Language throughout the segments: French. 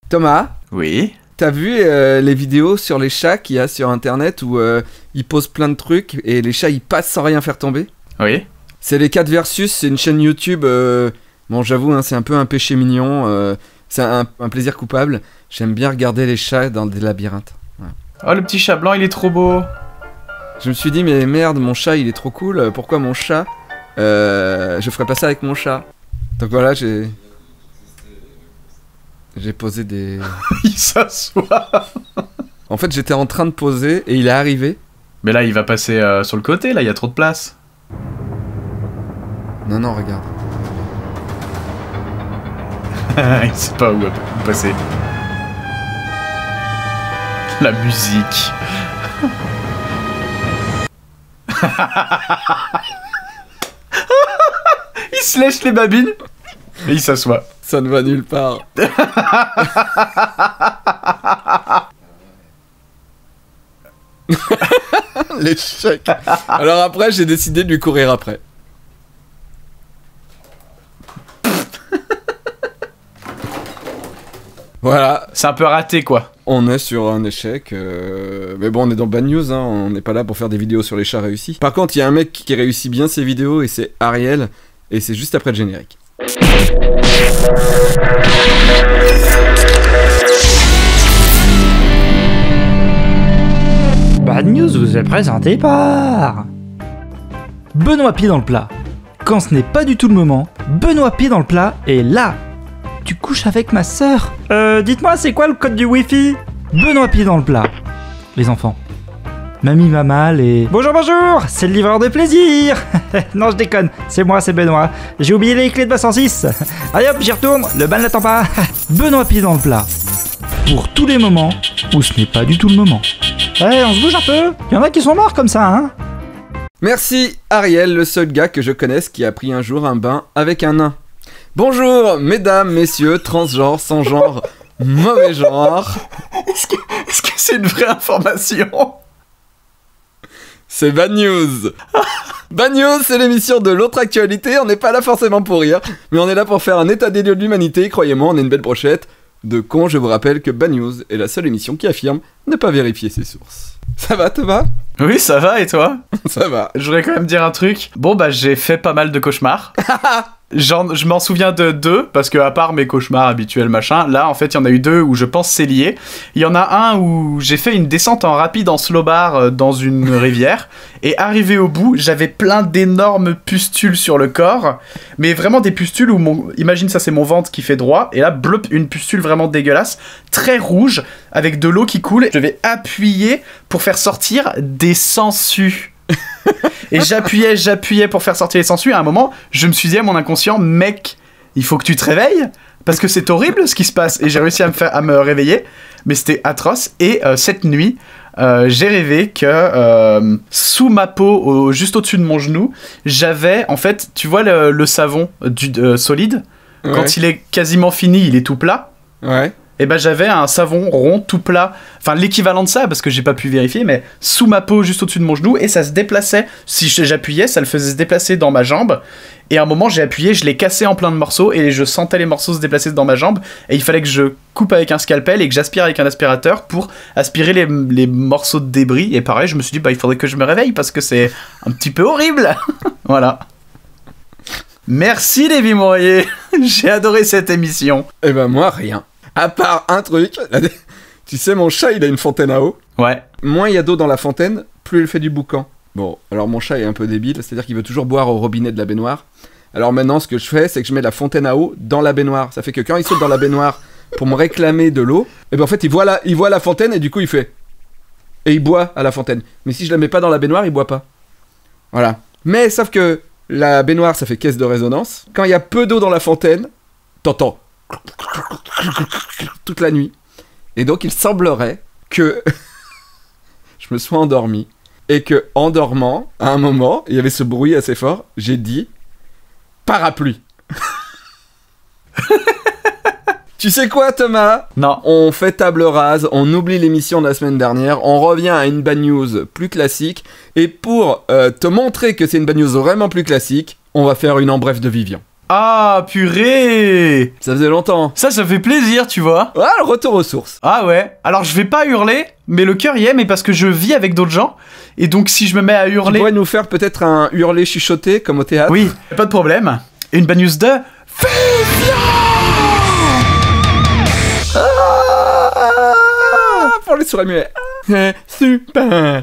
Thomas, Oui. t'as vu les vidéos sur les chats qu'il y a sur internet où ils posent plein de trucs et les chats ils passent sans rien faire tomber? Oui. C'est les 4 versus, c'est une chaîne YouTube. Bon, j'avoue, hein, c'est un peu un péché mignon. C'est un plaisir coupable. J'aime bien regarder les chats dans des labyrinthes. Ouais. Oh, le petit chat blanc, il est trop beau. Je me suis dit, mais merde, mon chat il est trop cool. Pourquoi mon chat je ferais pas ça avec mon chat. Donc voilà, j'ai posé des... Il s'assoit. En fait, j'étais en train de poser et il est arrivé. Mais là, il va passer sur le côté, là, il y a trop de place. Non, non, regarde. Il sait pas où passer. La musique. Il se lèche les babines et il s'assoit. Ça ne va nulle part. L'échec. Alors après, j'ai décidé de lui courir après. Voilà. C'est un peu raté, quoi. On est sur un échec, mais bon, on est dans Bad News, hein. On n'est pas là pour faire des vidéos sur les chats réussis. Par contre, il y a un mec qui réussit bien ses vidéos et c'est Ariel, et c'est juste après le générique. Bad News vous est présenté par Benoît Pied dans le plat. Quand ce n'est pas du tout le moment, Benoît Pied dans le plat est là. Tu couches avec ma sœur. Dites-moi, c'est quoi le code du Wi-Fi? Benoît Pied dans le plat. Les enfants. Mamie va mal et... Bonjour, bonjour, c'est le livreur de plaisir. Non, je déconne, c'est moi, c'est Benoît. J'ai oublié les clés de ma 106. Allez hop, j'y retourne, le bal n'attend pas. Benoît Pied dans le plat. Pour tous les moments où ce n'est pas du tout le moment. Ouais, on se bouge un peu. Il y en a qui sont morts comme ça, hein. Merci Ariel, le seul gars que je connaisse qui a pris un jour un bain avec un nain. Bonjour, mesdames, messieurs, transgenres, sans genre, mauvais genre. Est-ce que c'est une vraie information? C'est Bad News. Bad News, c'est l'émission de l'autre actualité. On n'est pas là forcément pour rire, mais on est là pour faire un état des lieux de l'humanité. Croyez-moi, on est une belle brochette de cons. Je vous rappelle que Bad News est la seule émission qui affirme ne pas vérifier ses sources. Ça va, Thomas? Oui, ça va, et toi? Ça va. Je voudrais quand même dire un truc. Bon, bah, j'ai fait pas mal de cauchemars. Je m'en souviens de 2, parce que à part mes cauchemars habituels, machin, là, en fait, il y en a eu 2 où je pense c'est lié. Il y en a un où j'ai fait une descente en rapide en slow bar dans une rivière, et arrivé au bout, j'avais plein d'énormes pustules sur le corps, mais vraiment des pustules où imagine ça, c'est mon ventre qui fait droit, et là, blop, une pustule vraiment dégueulasse, très rouge, avec de l'eau qui coule. Je vais appuyer pour faire sortir des sangsues. Et j'appuyais pour faire sortir les sangsues. À un moment, je me suis dit à mon inconscient, mec, il faut que tu te réveilles parce que c'est horrible ce qui se passe. Et j'ai réussi à me réveiller, mais c'était atroce. Et cette nuit, j'ai rêvé que sous ma peau, juste au-dessus de mon genou, j'avais, en fait, tu vois le savon solide, Ouais. quand il est quasiment fini, il est tout plat. Ouais. Et ben j'avais un savon rond tout plat, enfin l'équivalent de ça parce que j'ai pas pu vérifier, mais sous ma peau juste au-dessus de mon genou, et ça se déplaçait. Si j'appuyais, ça le faisait se déplacer dans ma jambe, et à un moment j'ai appuyé, je l'ai cassé en plein de morceaux et je sentais les morceaux se déplacer dans ma jambe, et il fallait que je coupe avec un scalpel et que j'aspire avec un aspirateur pour aspirer les morceaux de débris. Et pareil, je me suis dit bah il faudrait que je me réveille parce que c'est un petit peu horrible. Voilà. Merci Lévi Mourier, j'ai adoré cette émission. Et ben moi, rien. À part un truc, tu sais, mon chat, il a une fontaine à eau. Ouais. Moins il y a d'eau dans la fontaine, plus il fait du boucan. Bon, alors mon chat est un peu débile, c'est-à-dire qu'il veut toujours boire au robinet de la baignoire. Alors maintenant, ce que je fais, c'est que je mets la fontaine à eau dans la baignoire. Ça fait que quand il saute dans la baignoire pour me réclamer de l'eau, et ben en fait, il voit la fontaine et du coup, il fait... Et il boit à la fontaine. Mais si je la mets pas dans la baignoire, il boit pas. Voilà. Mais sauf que la baignoire, ça fait caisse de résonance. Quand il y a peu d'eau dans la fontaine, t'entends... toute la nuit. Et donc il semblerait que je me sois endormi et que en dormant, à un moment, il y avait ce bruit assez fort, j'ai dit parapluie. Tu sais quoi, Thomas? Non. On fait table rase, on oublie l'émission de la semaine dernière, on revient à une bad news plus classique, et pour te montrer que c'est une bad news vraiment plus classique, on va faire une en bref de Vivian. Ah, purée! Ça faisait longtemps. Ça fait plaisir, tu vois. Ah, le retour aux sources. Ah ouais. Alors, je vais pas hurler, mais le cœur y est, mais parce que je vis avec d'autres gens. Et donc, si je me mets à Tu hurler... pourrais nous faire peut-être un hurler chuchoté, comme au théâtre? Oui, pas de problème. Et une bad news de... Pour les souris muets. Super.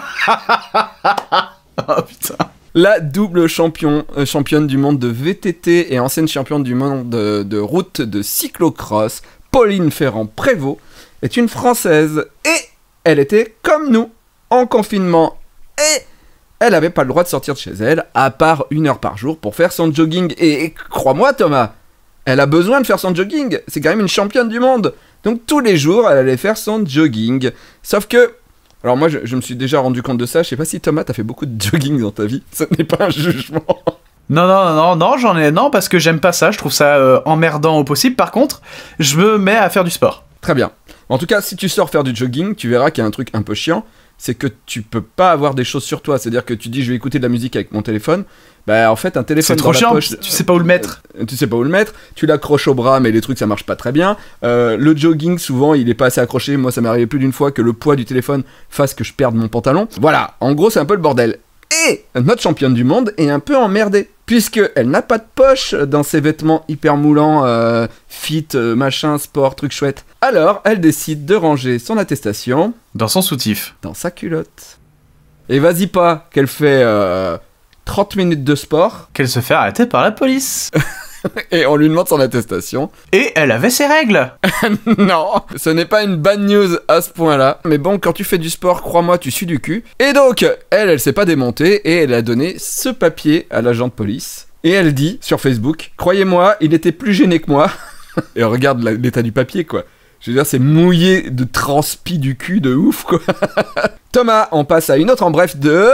Oh putain. La double championne du monde de VTT et ancienne championne du monde de route de cyclocross, Pauline Ferrand-Prévot, est une Française. Et elle était comme nous, en confinement. Et elle n'avait pas le droit de sortir de chez elle, à part 1 heure par jour pour faire son jogging. Et crois-moi Thomas, elle a besoin de faire son jogging. C'est quand même une championne du monde. Donc tous les jours, elle allait faire son jogging. Sauf que... Alors moi, je me suis déjà rendu compte de ça. Je sais pas si Thomas, t'as fait beaucoup de jogging dans ta vie. Ce n'est pas un jugement. Non, j'en ai... Non, parce que j'aime pas ça. Je trouve ça emmerdant au possible. Par contre, je me mets à faire du sport. Très bien. En tout cas, si tu sors faire du jogging, tu verras qu'il y a un truc un peu chiant. C'est que tu peux pas avoir des choses sur toi. C'est-à-dire que tu dis, je vais écouter de la musique avec mon téléphone. Bah en fait, un téléphone c'est trop dans chiant, la poche... tu sais pas où le mettre. Tu sais pas où le mettre, tu l'accroches au bras, mais les trucs ça marche pas très bien. Le jogging, souvent, il est pas assez accroché. Moi, ça m'est arrivé plus d'une fois que le poids du téléphone fasse que je perde mon pantalon. Voilà, en gros, c'est un peu le bordel. Et notre championne du monde est un peu emmerdée, puisqu'elle n'a pas de poche dans ses vêtements hyper moulants, fit, machin, sport, truc chouette. Alors, elle décide de ranger son attestation... Dans son soutif. Dans sa culotte. Et vas-y pas qu'elle fait 30 minutes de sport. Qu'elle se fait arrêter par la police. Et on lui demande son attestation. Et elle avait ses règles. Non, ce n'est pas une bad news à ce point-là. Mais bon, quand tu fais du sport, crois-moi, tu sues du cul. Et donc, elle s'est pas démontée et elle a donné ce papier à l'agent de police. Et elle dit sur Facebook, croyez-moi, il était plus gêné que moi. Et regarde l'état du papier, quoi. Je veux dire, c'est mouillé de transpi du cul de ouf, quoi. Thomas, on passe à une autre en bref de...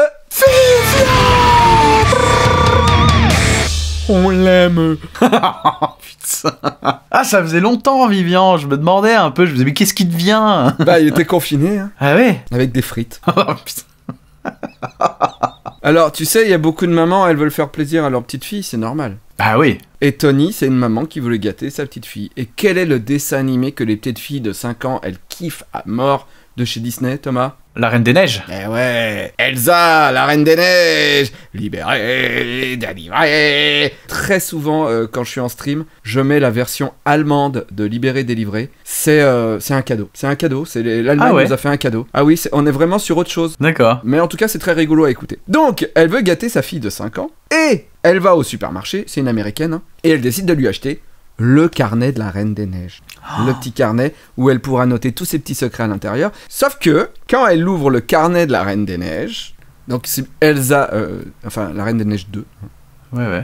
On l'aime. Putain. Ah, ça faisait longtemps, Vivian. Je me demandais un peu, je me disais, mais qu'est-ce qui devient? Bah, il était confiné, hein. Ah ouais. Avec des frites. Oh putain. Alors, tu sais, il y a beaucoup de mamans, elles veulent faire plaisir à leur petite fille, c'est normal. Ah oui. Et Tony, c'est une maman qui voulait gâter sa petite fille. Et quel est le dessin animé que les petites filles de 5 ans, elles kiffent à mort de chez Disney, Thomas? La Reine des Neiges. Eh ouais, Elsa, la Reine des Neiges, libérée, délivrée. Très souvent, quand je suis en stream, je mets la version allemande de Libéré, délivré. C'est un cadeau. C'est un cadeau. L'Allemagne nous a fait un cadeau. Ah oui, on est vraiment sur autre chose. D'accord. Mais en tout cas, c'est très rigolo à écouter. Donc, elle veut gâter sa fille de 5 ans. Et elle va au supermarché, c'est une américaine, hein, et elle décide de lui acheter le carnet de la Reine des Neiges. Oh. Le petit carnet où elle pourra noter tous ses petits secrets à l'intérieur. Sauf que, quand elle ouvre le carnet de la Reine des Neiges, donc c'est Elsa, enfin la Reine des Neiges 2. Ouais.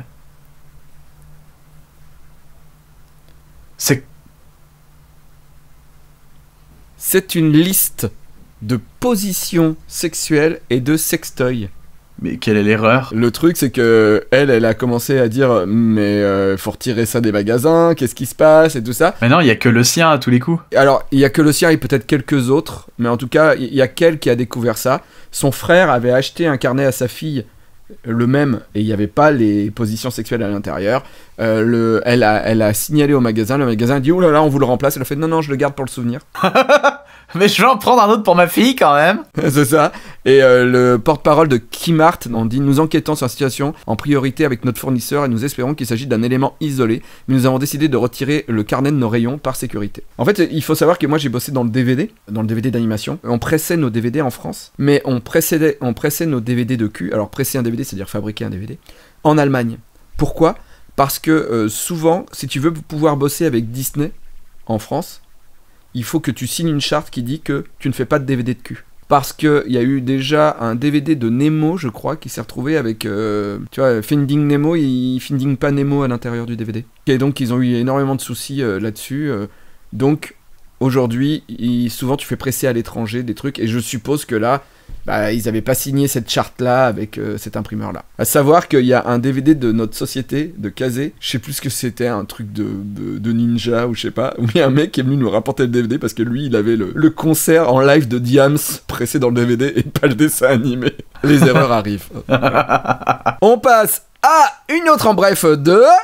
C'est une liste de positions sexuelles et de sextoys. Mais quelle est l'erreur? Le truc, c'est que elle a commencé à dire mais faut retirer ça des magasins, qu'est-ce qui se passe et tout ça. Mais non, il y a que le sien à tous les coups. Alors, il y a que le sien et peut-être quelques autres, mais en tout cas, il y a qu'elle qui a découvert ça. Son frère avait acheté un carnet à sa fille, le même, et il n'y avait pas les positions sexuelles à l'intérieur. Elle a signalé au magasin, le magasin a dit « Oh là là, on vous le remplace », elle a fait « Non, je le garde pour le souvenir ». Mais je vais en prendre un autre pour ma fille quand même. C'est ça. Et le porte-parole de Kmart on dit: nous enquêtons sur la situation en priorité avec notre fournisseur et nous espérons qu'il s'agit d'un élément isolé, mais nous avons décidé de retirer le carnet de nos rayons par sécurité. En fait, il faut savoir que moi j'ai bossé dans le DVD d'animation. On pressait nos DVD en France, mais on pressait nos DVD de cul. Alors presser un DVD, c'est-à-dire fabriquer un DVD en Allemagne. Pourquoi? Parce que souvent, si tu veux pouvoir bosser avec Disney en France, il faut que tu signes une charte qui dit que tu ne fais pas de DVD de cul. Parce qu'il y a eu déjà un DVD de Nemo, je crois, qui s'est retrouvé avec, tu vois, Finding Nemo, Finding pas Nemo à l'intérieur du DVD. Et donc, ils ont eu énormément de soucis là-dessus. Donc, aujourd'hui, souvent, tu fais presser à l'étranger des trucs. Et je suppose que là, ils n'avaient pas signé cette charte-là avec cet imprimeur-là. À savoir qu'il y a un DVD de notre société, de Kazé, je sais plus ce que c'était, un truc de ninja ou je sais pas, où il y a un mec qui est venu nous rapporter le DVD parce que lui, il avait le concert en live de Diams pressé dans le DVD et pas le dessin animé. Les erreurs arrivent. On passe à une autre en bref de...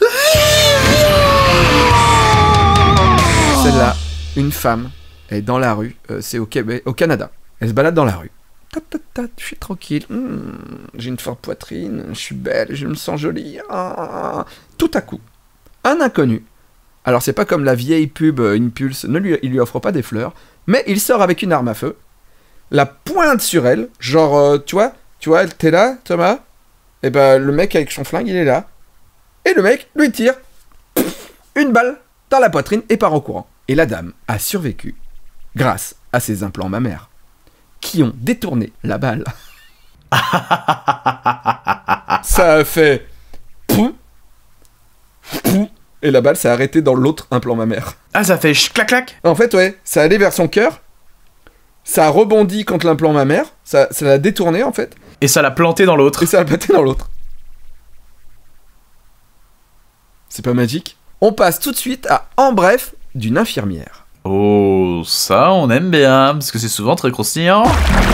Celle-là, une femme, elle est dans la rue, c'est au Québec, au Canada. Elle se balade dans la rue. Je suis tranquille, j'ai une forte poitrine, je suis belle, je me sens jolie. Tout à coup, un inconnu. Alors c'est pas comme la vieille pub Impulse, il lui offre pas des fleurs, mais il sort avec une arme à feu, la pointe sur elle, genre, tu vois, t'es là, Thomas? Et ben le mec avec son flingue, il est là. Et le mec lui tire une balle dans la poitrine et part en courant. Et la dame a survécu grâce à ses implants mammaires qui ont détourné la balle. Ça a fait poum, poum, et la balle s'est arrêtée dans l'autre implant mammaire. Ah, ça fait clac clac. En fait, ouais, ça allait vers son cœur, ça a rebondi contre l'implant mammaire, ça l'a détourné en fait. Et ça l'a planté dans l'autre. Et ça l'a planté dans l'autre. C'est pas magique? On passe tout de suite à En bref d'une infirmière. Oh, ça on aime bien, parce que c'est souvent très croustillant.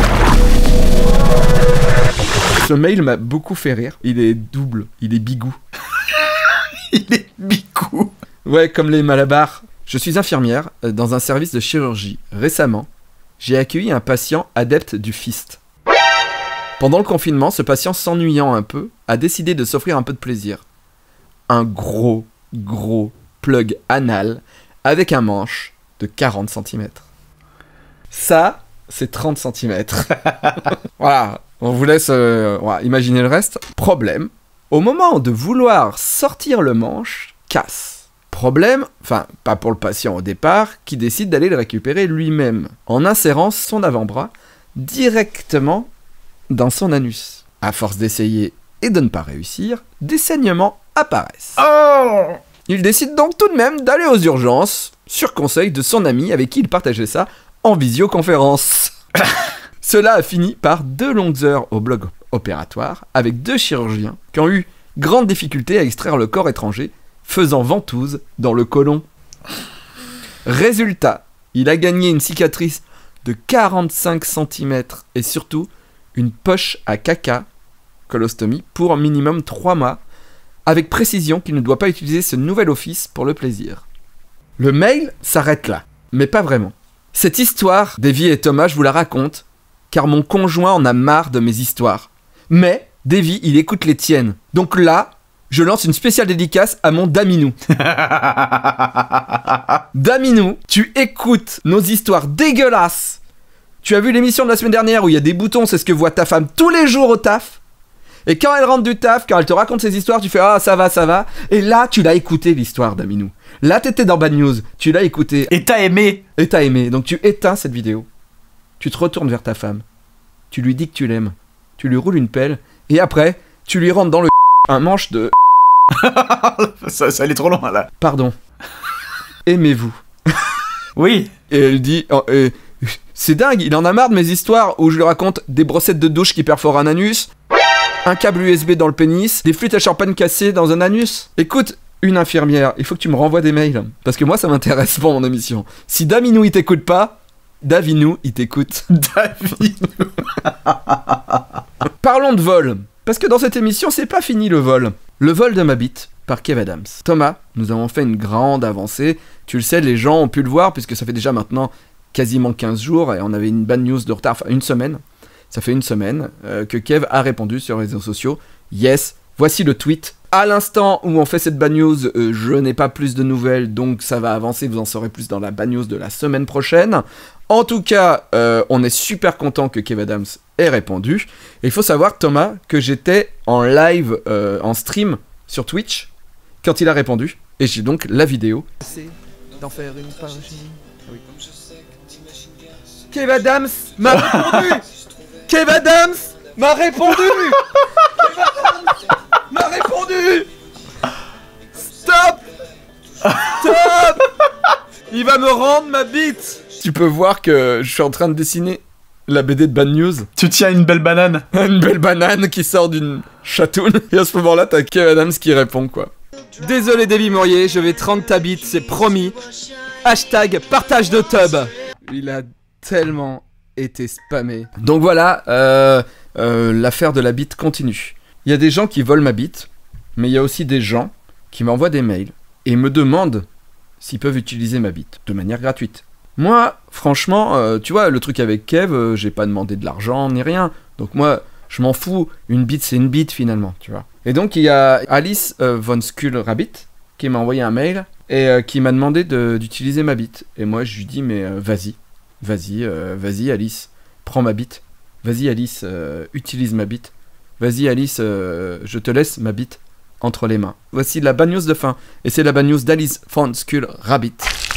Ce mail m'a beaucoup fait rire. Il est double, il est bigou. Il est bicou. Ouais, comme les malabars. Je suis infirmière dans un service de chirurgie. Récemment, j'ai accueilli un patient adepte du fist. Pendant le confinement, ce patient, s'ennuyant un peu, a décidé de s'offrir un peu de plaisir. Un gros plug anal avec un manche de 40 cm. Ça, c'est 30 cm. Voilà, on vous laisse imaginer le reste. Problème, au moment de vouloir sortir le manche, casse. Problème, enfin, pas pour le patient au départ, qui décide d'aller le récupérer lui-même, en insérant son avant-bras directement dans son anus. À force d'essayer et de ne pas réussir, des saignements apparaissent. Oh! Il décide donc tout de même d'aller aux urgences, sur conseil de son ami avec qui il partageait ça en visioconférence. Cela a fini par 2 longues heures au bloc opératoire, avec 2 chirurgiens qui ont eu grande difficulté à extraire le corps étranger, faisant ventouse dans le côlon. Résultat, il a gagné une cicatrice de 45 cm et surtout une poche à caca, colostomie, pour un minimum 3 mois, avec précision qu'il ne doit pas utiliser ce nouvel office pour le plaisir. Le mail s'arrête là, mais pas vraiment. Cette histoire, Davy et Thomas, je vous la raconte, car mon conjoint en a marre de mes histoires. Mais Davy, il écoute les tiennes. Donc là, je lance une spéciale dédicace à mon Daminou. Daminou, tu écoutes nos histoires dégueulasses. Tu as vu l'émission de la semaine dernière où il y a des boutons, c'est ce que voit ta femme tous les jours au taf. Et quand elle rentre du taf, quand elle te raconte ses histoires, tu fais « Ah, ça va ». Et là, tu l'as écouté, l'histoire d'Aminou. Là, t'étais dans Bad News, tu l'as écouté. Et t'as aimé. Et t'as aimé. Donc tu éteins cette vidéo. Tu te retournes vers ta femme. Tu lui dis que tu l'aimes. Tu lui roules une pelle. Et après, tu lui rentres dans le un manche de... ça allait trop loin, là. Pardon. Aimez-vous. Oui. Et elle dit... c'est dingue, il en a marre de mes histoires où je lui raconte des brossettes de douche qui perforent un anus, un câble USB dans le pénis, des flûtes à champagne cassées dans un anus. Écoute, une infirmière, il faut que tu me renvoies des mails, parce que moi ça m'intéresse pour mon émission. Si Daminou il t'écoute pas, Davinou il t'écoute. Davinou. Parlons de vol, parce que dans cette émission c'est pas fini le vol. Le vol de ma bite par Kev Adams. Thomas, nous avons fait une grande avancée, tu le sais, les gens ont pu le voir puisque ça fait déjà maintenant quasiment 15 jours et on avait une bad news de retard, enfin une semaine. Ça fait une semaine que Kev a répondu sur les réseaux sociaux. Yes, voici le tweet. À l'instant où on fait cette bad news, je n'ai pas plus de nouvelles, donc ça va avancer, vous en saurez plus dans la bad news de la semaine prochaine. En tout cas, on est super content que Kev Adams ait répondu. Et il faut savoir, Thomas, que j'étais en live, en stream sur Twitch, quand il a répondu. Et j'ai donc la vidéo. C'est d'en faire une page. Oui. Kev Adams m'a répondu. Kev Adams m'a répondu. Kev Adams m'a répondu. Stop. Stop. Il va me rendre ma bite. Tu peux voir que je suis en train de dessiner la BD de Bad News. Tu tiens une belle banane. Une belle banane qui sort d'une chatoune. Et à ce moment-là, t'as Kev Adams qui répond, quoi. Désolé Davy Mourier, je vais te rendre ta bite, c'est promis. Hashtag partage de tub. Il a tellement été spammé. Donc voilà, l'affaire de la bite continue. Il y a des gens qui volent ma bite, mais il y a aussi des gens qui m'envoient des mails et me demandent s'ils peuvent utiliser ma bite de manière gratuite. Moi, franchement, tu vois, le truc avec Kev, j'ai pas demandé de l'argent ni rien. Donc moi, je m'en fous. Une bite, c'est une bite finalement, tu vois. Et donc, il y a Alice von Skull Rabbit qui m'a envoyé un mail et qui m'a demandé d'utiliser ma bite. Et moi, je lui dis, mais vas-y Alice, prends ma bite. Vas-y Alice, utilise ma bite. Vas-y Alice, je te laisse ma bite entre les mains. Voici la bad news de fin. Et c'est la bad news d'Alice von Skull Rabbit.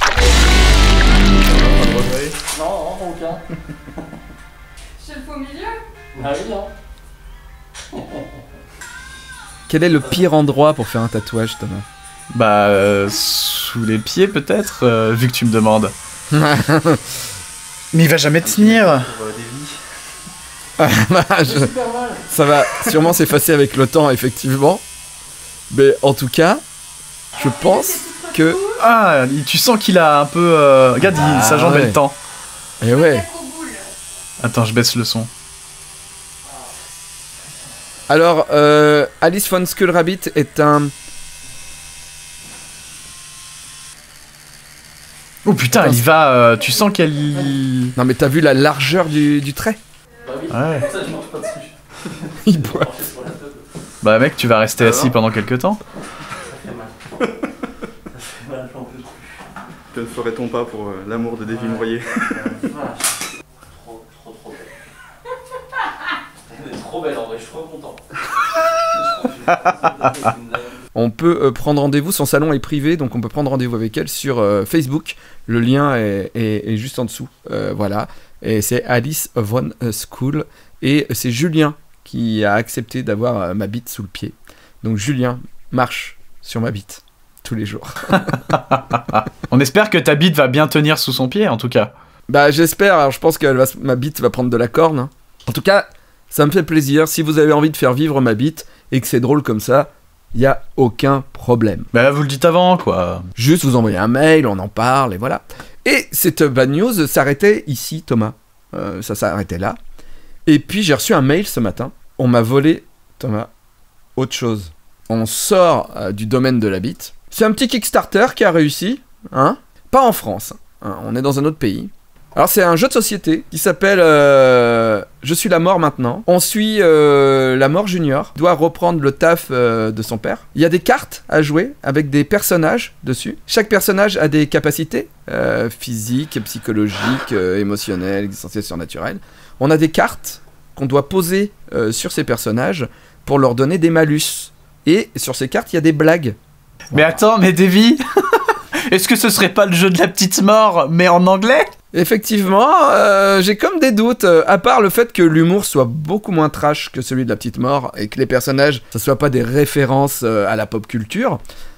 Non, aucun. Je le fais au milieu. Ah oui, hein. Quel est le pire endroit pour faire un tatouage, Thomas? Bah, sous les pieds peut-être, vu que tu me demandes. Mais il va jamais tenir. Ça va sûrement s'effacer avec le temps, effectivement. Mais en tout cas, je pense que... Ah, tu sens qu'il a un peu... Regarde, sa jambe ouais. elle tend. Et ouais. Attends, je baisse le son. Alors, Alice von Skull Rabbit est un... Oh putain, il va... tu sens qu'elle... Non mais t'as vu la largeur du trait? Bah oui, Ouais. pour ça je mange pas dessus. Il boit. Sur la table. Bah mec, tu vas rester assis pendant quelques temps. Ça fait mal. Ça fait mal, j'en peux plus. Que ne ferait-on pas pour l'amour de Davy Mourier? Vache. Trop belle. Elle est trop belle en vrai, je suis trop content. On peut prendre rendez-vous, son salon est privé, donc on peut prendre rendez-vous avec elle sur Facebook. Le lien est juste en dessous. Voilà. Et c'est Alice von Skull. Et c'est Julien qui a accepté d'avoir ma bite sous le pied. Donc Julien marche sur ma bite tous les jours. On espère que ta bite va bien tenir sous son pied, en tout cas. Bah j'espère, alors je pense que ma bite va prendre de la corne. Hein. En tout cas, ça me fait plaisir. Si vous avez envie de faire vivre ma bite et que c'est drôle comme ça, il n'y a aucun problème. Bah vous le dites avant, quoi. Juste vous envoyez un mail, on en parle et voilà. Et cette bad news s'arrêtait ici, Thomas. Ça s'arrêtait là. Et puis j'ai reçu un mail ce matin. On m'a volé, Thomas, autre chose. On sort du domaine de la bite. C'est un petit Kickstarter qui a réussi, hein. Pas en France, hein. On est dans un autre pays. Alors c'est un jeu de société qui s'appelle Je suis la mort maintenant. On suit la mort junior, il doit reprendre le taf de son père. Il y a des cartes à jouer avec des personnages dessus. Chaque personnage a des capacités physiques, psychologiques, émotionnelles, existentielles, surnaturelles. On a des cartes qu'on doit poser sur ces personnages pour leur donner des malus. Et sur ces cartes, il y a des blagues. Mais attends, mais Davy, est-ce que ce serait pas le jeu de la petite mort, mais en anglais? Effectivement, j'ai comme des doutes, à part le fait que l'humour soit beaucoup moins trash que celui de la petite mort, et que les personnages, ça soit pas des références à la pop culture.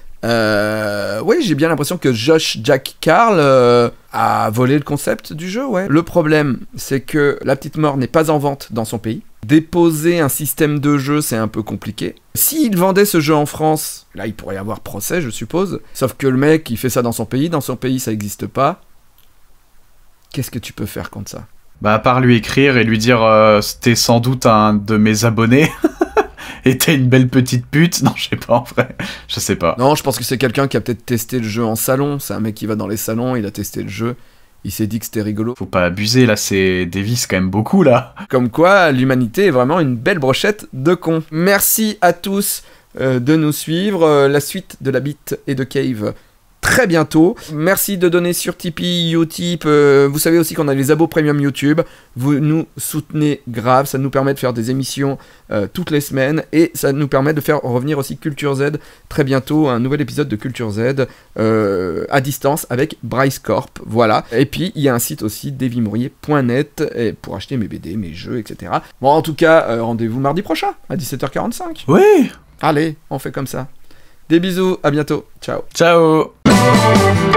Oui, j'ai bien l'impression que Josh Jack Carl a volé le concept du jeu, ouais. Le problème, c'est que la petite mort n'est pas en vente dans son pays. Déposer un système de jeu, c'est un peu compliqué. S'il vendait ce jeu en France, là, il pourrait y avoir procès, je suppose. Sauf que le mec, il fait ça dans son pays ça n'existe pas. Qu'est-ce que tu peux faire contre ça? Bah à part lui écrire et lui dire t'es sans doute un de mes abonnés et t'es une belle petite pute. Non, je sais pas en vrai, je sais pas. Non, je pense que c'est quelqu'un qui a peut-être testé le jeu en salon. C'est un mec qui va dans les salons, il a testé le jeu, il s'est dit que c'était rigolo. Faut pas abuser là, c'est Davy, quand même beaucoup là. Comme quoi, l'humanité est vraiment une belle brochette de cons. Merci à tous de nous suivre. La suite de la bite et de Cave très bientôt. Merci de donner sur Tipeee, Utip. Vous savez aussi qu'on a les abos premium YouTube. Vous nous soutenez grave. Ça nous permet de faire des émissions toutes les semaines. Et ça nous permet de faire revenir aussi Culture Z très bientôt. Un nouvel épisode de Culture Z à distance avec Bryce Corp. Voilà. Et puis, il y a un site aussi, davymourier.net pour acheter mes BD, mes jeux, etc. Bon, en tout cas, rendez-vous mardi prochain à 17h45. Oui. Allez, on fait comme ça. Des bisous, à bientôt. Ciao. Ciao.